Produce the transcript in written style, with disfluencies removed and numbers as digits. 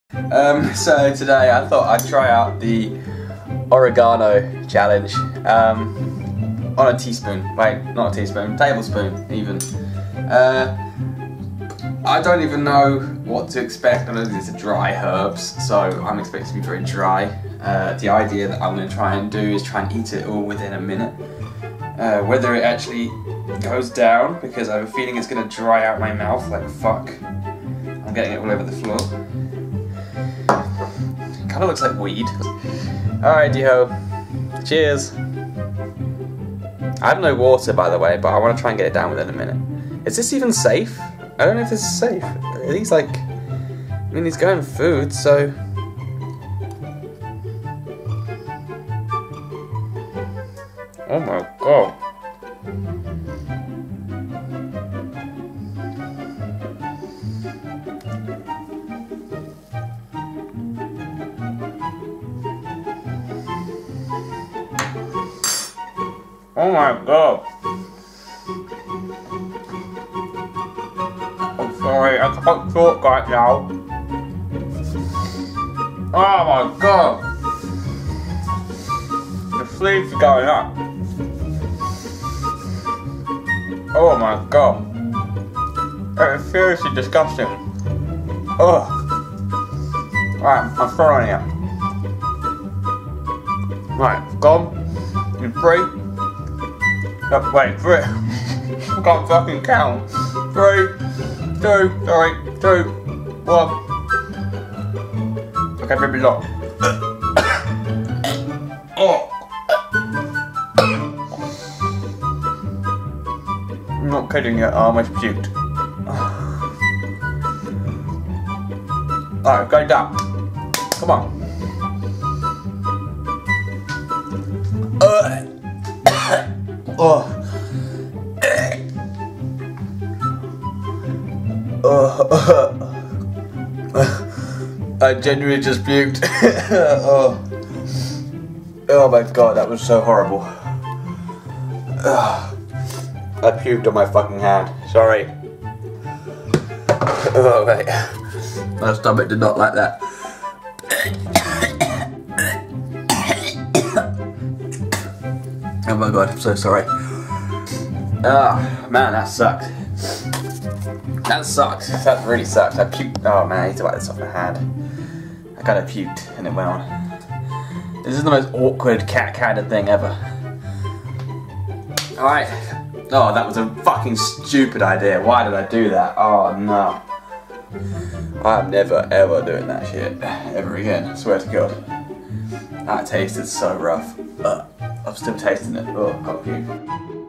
So today I thought I'd try out the Oregano challenge on a teaspoon. Wait, not a teaspoon, tablespoon even. I don't even know what to expect. I know these are dry herbs, so I'm expecting to be very dry. The idea that I'm going to try and do is try and eat it all within a minute. Whether it actually goes down, because I have a feeling it's going to dry out my mouth like fuck. I'm getting it all over the floor. Kind of looks like weed. Alright, yo. Cheers. I have no water, by the way, but I want to try and get it down within a minute. Is this even safe? I don't know if this is safe. Are these like... I mean, he's going food, so... Oh my god. Oh my god. I'm sorry, I can't talk right now. Oh my god. The sleeves are going up. Oh my god. That is seriously disgusting. Ugh. Right, I'm throwing it. Right, gone. In 3. Oh, wait, 3. I can't fucking count. 3, 2, sorry, 2, 1. Okay, maybe not. Oh. I'm not kidding you, I almost puked. Alright, go down. Come on. Oh. I genuinely just puked. Oh my god, that was so horrible. I puked on my fucking hand. Sorry. Oh wait. My stomach did not like that. Oh my god, I'm so sorry. Ah, man, that sucked. That sucked. That really sucked. I puked. Oh man, I need to wipe this off my hand. I kind of puked and it went on. This is the most awkward cat kind of thing ever. Alright. Oh, that was a fucking stupid idea. Why did I do that? Oh no. I'm never ever doing that shit ever again. I swear to God. That tasted so rough. I'm still tasting it. Oh, I can't puke.